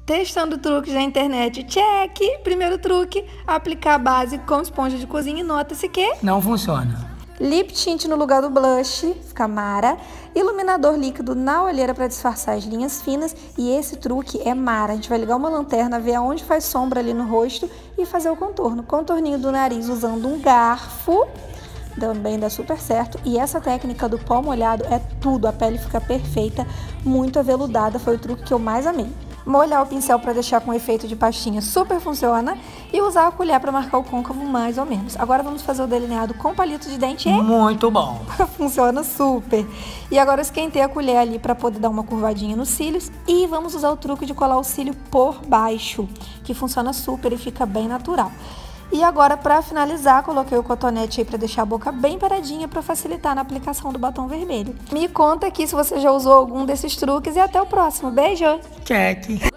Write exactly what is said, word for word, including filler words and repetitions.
Testando truques na internet, check! Primeiro truque, aplicar a base com esponja de cozinha e nota-se que... não funciona. Lip tint no lugar do blush, fica mara. Iluminador líquido na olheira para disfarçar as linhas finas. E esse truque é mara. A gente vai ligar uma lanterna, ver aonde faz sombra ali no rosto e fazer o contorno. Contorninho do nariz usando um garfo. Também dá super certo. E essa técnica do pó molhado é tudo. A pele fica perfeita, muito aveludada. Foi o truque que eu mais amei. Molhar o pincel para deixar com efeito de pastinha super funciona. E usar a colher para marcar o côncavo mais ou menos. Agora vamos fazer o delineado com palito de dente. E... muito bom. Funciona super. E agora eu esquentei a colher ali para poder dar uma curvadinha nos cílios. E vamos usar o truque de colar o cílio por baixo, que funciona super e fica bem natural. E agora, para finalizar, coloquei o cotonete aí para deixar a boca bem paradinha para facilitar na aplicação do batom vermelho. Me conta aqui se você já usou algum desses truques e até o próximo. Beijo! Check!